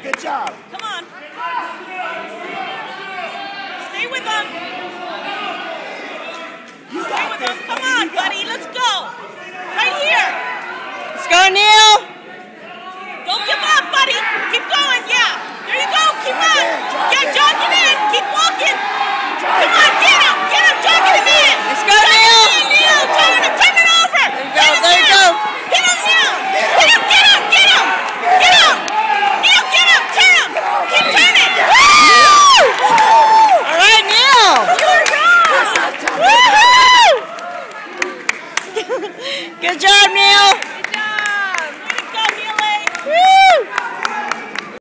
Good job. Come on. Stay with them. Stay with them. Come on, buddy. Let's go. Right here. Let's go, Neil. Don't give up, buddy.